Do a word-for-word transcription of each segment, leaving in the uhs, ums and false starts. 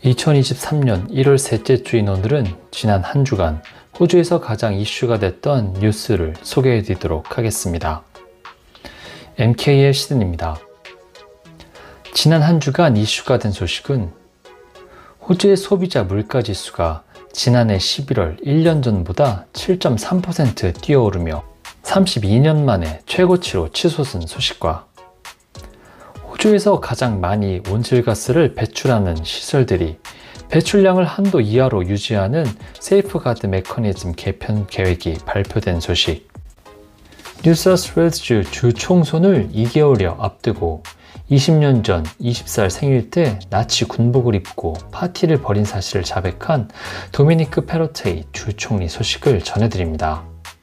이천이십삼 년 일월 셋째 주인 오늘은 지난 한 주간 호주에서 가장 이슈가 됐던 뉴스를 소개해 드리도록 하겠습니다. 엠케이엘 시드니입니다. 지난 한 주간 이슈가 된 소식은 호주의 소비자 물가지수가 지난해 십일월 일 년 전보다 칠 점 삼 퍼센트 뛰어오르며 삼십이 년 만에 최고치로 치솟은 소식과 호주에서 가장 많이 온실가스를 배출하는 시설들이 배출량을 한도 이하로 유지하는 세이프가드 메커니즘 개편 계획이 발표된 소식, 뉴사우스웨일즈 주 총선을 이 개월여 앞두고 이십 년 전 스무 살 생일 때 나치 군복을 입고 파티를 벌인 사실을 자백한 도미니크 페로테이 주 총리 소식을 전해드립니다.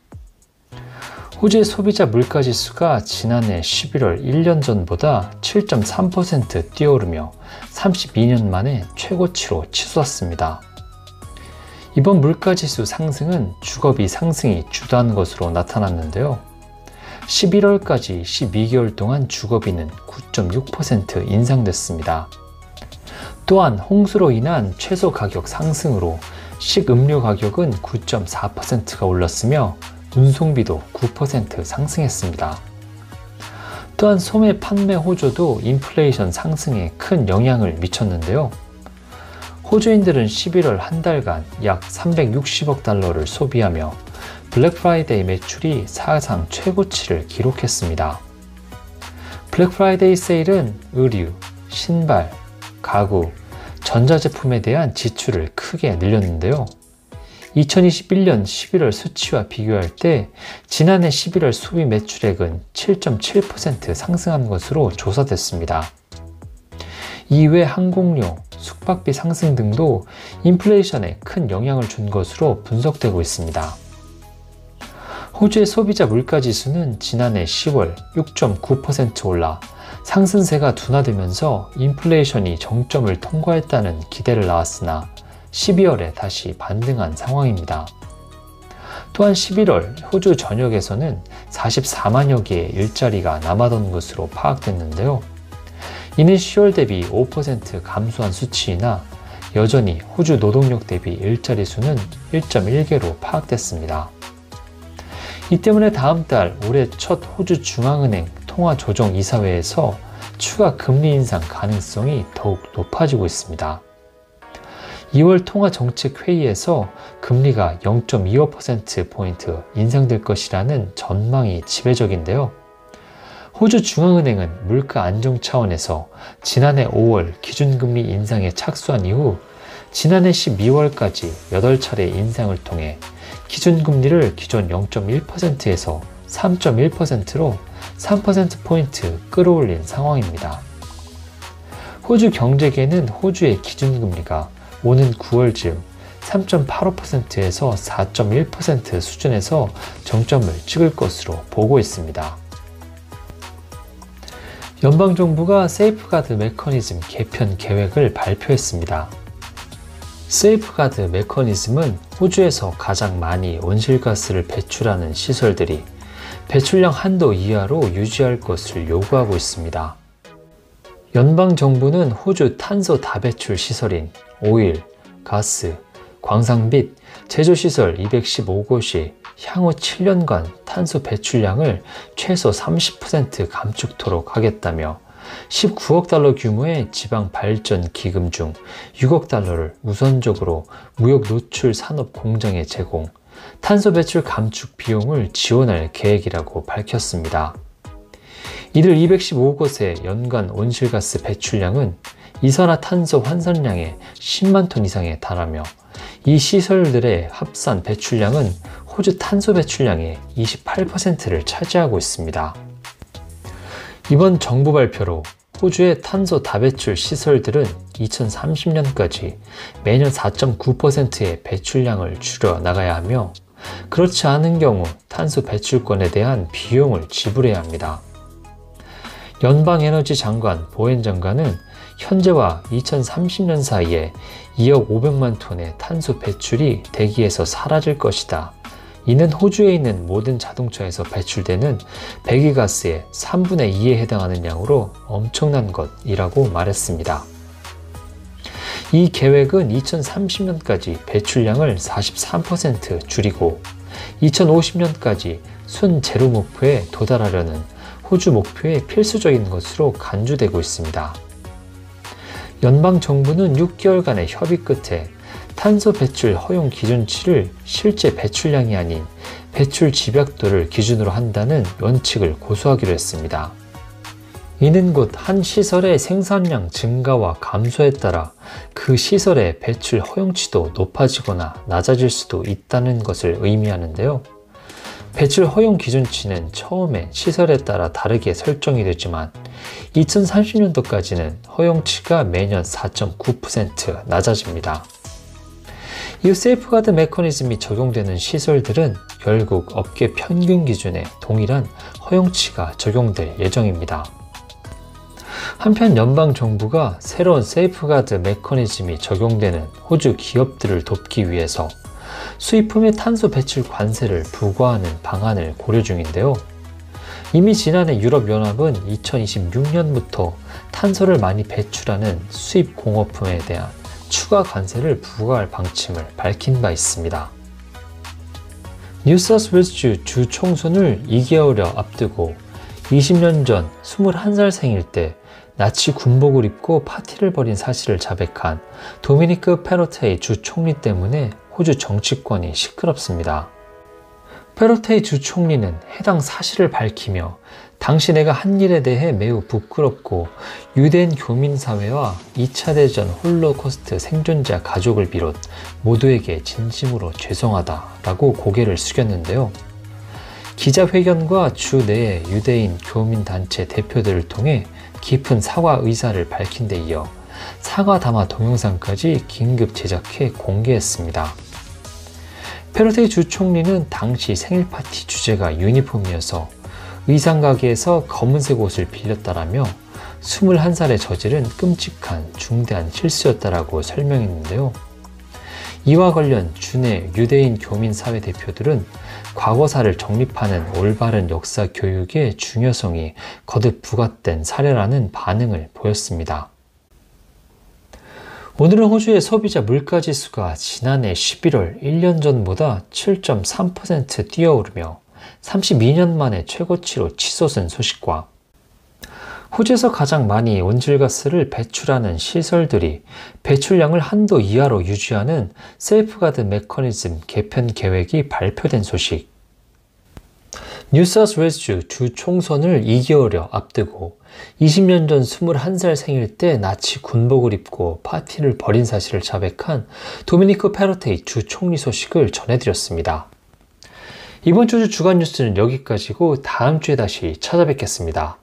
호주의 소비자 물가지수가 지난해 십일월 일 년 전보다 칠 점 삼 퍼센트 뛰어오르며 삼십이 년 만에 최고치로 치솟았습니다. 이번 물가지수 상승은 주거비 상승이 주도한 것으로 나타났는데요. 십일월까지 십이 개월 동안 주거비는 구 점 육 퍼센트 인상됐습니다. 또한 홍수로 인한 채소 가격 상승으로 식음료 가격은 구 점 사 퍼센트가 올랐으며 운송비도 구 퍼센트 상승했습니다. 또한 소매 판매 호조도 인플레이션 상승에 큰 영향을 미쳤는데요. 호주인들은 십일월 한 달간 약 삼백육십억 달러를 소비하며 블랙 프라이데이 매출이 사상 최고치를 기록했습니다. 블랙 프라이데이 세일은 의류, 신발, 가구, 전자제품에 대한 지출을 크게 늘렸는데요. 이천이십일 년 십일월 수치와 비교할 때 지난해 십일월 소비 매출액은 칠 점 칠 퍼센트 상승한 것으로 조사됐습니다. 이외 항공료, 숙박비 상승 등도 인플레이션에 큰 영향을 준 것으로 분석되고 있습니다. 호주의 소비자 물가지수는 지난해 시월 육 점 구 퍼센트 올라 상승세가 둔화되면서 인플레이션이 정점을 통과했다는 기대를 낳았으나 십이월에 다시 반등한 상황입니다. 또한 십일월 호주 전역에서는 사십사만여 개의 일자리가 남아던 것으로 파악됐는데요. 이는 시월 대비 오 퍼센트 감소한 수치이나 여전히 호주 노동력 대비 일자리 수는 일 점 일 개로 파악됐습니다. 이 때문에 다음 달 올해 첫 호주 중앙은행 통화조정이사회에서 추가 금리 인상 가능성이 더욱 높아지고 있습니다. 이월 통화정책회의에서 금리가 영 점 이오 퍼센트 포인트 인상될 것이라는 전망이 지배적인데요. 호주 중앙은행은 물가 안정 차원에서 지난해 오월 기준금리 인상에 착수한 이후 지난해 십이월까지 여덟 차례 인상을 통해 기준금리를 기존 영 점 일 퍼센트에서 삼 점 일 퍼센트로 삼 퍼센트 포인트 끌어올린 상황입니다. 호주 경제계는 호주의 기준금리가 오는 구월 즈음 삼 점 팔오 퍼센트에서 사 점 일 퍼센트 수준에서 정점을 찍을 것으로 보고 있습니다. 연방정부가 세이프가드 메커니즘 개편 계획을 발표했습니다. 세이프가드 메커니즘은 호주에서 가장 많이 온실가스를 배출하는 시설들이 배출량 한도 이하로 유지할 것을 요구하고 있습니다. 연방정부는 호주 탄소 다배출 시설인 오일, 가스, 광산 및 제조시설 이백십오 곳이 향후 칠 년간 탄소 배출량을 최소 삼십 퍼센트 감축토록 하겠다며 십구억 달러 규모의 지방 발전 기금 중 육억 달러를 우선적으로 무역 노출 산업 공장에 제공, 탄소 배출 감축 비용을 지원할 계획이라고 밝혔습니다. 이들 이백십오 곳의 연간 온실가스 배출량은 이산화탄소 환산량의 십만 톤 이상에 달하며 이 시설들의 합산 배출량은 호주 탄소 배출량의 이십팔 퍼센트를 차지하고 있습니다. 이번 정부 발표로 호주의 탄소 다배출 시설들은 이천삼십 년까지 매년 사 점 구 퍼센트의 배출량을 줄여 나가야 하며 그렇지 않은 경우 탄소 배출권에 대한 비용을 지불해야 합니다. 연방에너지 장관 보엔 장관은 현재와 이천삼십 년 사이에 이억 오백만 톤의 탄소 배출이 대기에서 사라질 것이다. 이는 호주에 있는 모든 자동차에서 배출되는 배기가스의 삼분의 이에 해당하는 양으로 엄청난 것이라고 말했습니다. 이 계획은 이천삼십 년까지 배출량을 사십삼 퍼센트 줄이고 이천오십 년까지 순제로 목표에 도달하려는 호주 목표의 필수적인 것으로 간주되고 있습니다. 연방정부는 육 개월간의 협의 끝에 탄소 배출 허용 기준치를 실제 배출량이 아닌 배출 집약도를 기준으로 한다는 원칙을 고수하기로 했습니다. 이는 곧 한 시설의 생산량 증가와 감소에 따라 그 시설의 배출 허용치도 높아지거나 낮아질 수도 있다는 것을 의미하는데요. 배출 허용 기준치는 처음에 시설에 따라 다르게 설정이 되지만 이천삼십 년도까지는 허용치가 매년 사 점 구 퍼센트 낮아집니다. 이 세이프가드 메커니즘이 적용되는 시설들은 결국 업계 평균 기준에 동일한 허용치가 적용될 예정입니다. 한편 연방정부가 새로운 세이프가드 메커니즘이 적용되는 호주 기업들을 돕기 위해서 수입품의 탄소 배출 관세를 부과하는 방안을 고려 중인데요. 이미 지난해 유럽연합은 이천이십육 년부터 탄소를 많이 배출하는 수입 공업품에 대한 추가 관세를 부과할 방침을 밝힌 바 있습니다. 뉴사우스웨일즈 주 총선을 이 개월여 앞두고 이십 년 전 스물한 살 생일 때 나치 군복을 입고 파티를 벌인 사실을 자백한 도미니크 페로테이 주 총리 때문에 호주 정치권이 시끄럽습니다. 페로테이 주 총리는 해당 사실을 밝히며 당시 내가 한 일에 대해 매우 부끄럽고 유대인 교민사회와 이 차 대전 홀로코스트 생존자 가족을 비롯 모두에게 진심으로 죄송하다라고 고개를 숙였는데요. 기자회견과 주 내의 유대인 교민단체 대표들을 통해 깊은 사과 의사를 밝힌 데 이어 사과 담화 동영상까지 긴급 제작해 공개했습니다. 페로테이 주 총리는 당시 생일 파티 주제가 유니폼이어서 의상 가게에서 검은색 옷을 빌렸다라며 스물한 살에 저지른 끔찍한 중대한 실수였다라고 설명했는데요. 이와 관련 주내 유대인 교민사회 대표들은 과거사를 정립하는 올바른 역사 교육의 중요성이 거듭 부각된 사례라는 반응을 보였습니다. 오늘은 호주의 소비자 물가지수가 지난해 십일월 일 년 전보다 칠 점 삼 퍼센트 뛰어오르며 삼십이 년 만에 최고치로 치솟은 소식과 호주에서 가장 많이 온실가스를 배출하는 시설들이 배출량을 한도 이하로 유지하는 세이프가드 메커니즘 개편 계획이 발표된 소식, 뉴사우스웨일즈 주 총선을 이 개월여 앞두고 이십 년 전 스물한 살 생일 때 나치 군복을 입고 파티를 벌인 사실을 자백한 도미니크 페로테이 주 총리 소식을 전해드렸습니다. 이번 주 주간 뉴스는 여기까지고 다음 주에 다시 찾아뵙겠습니다.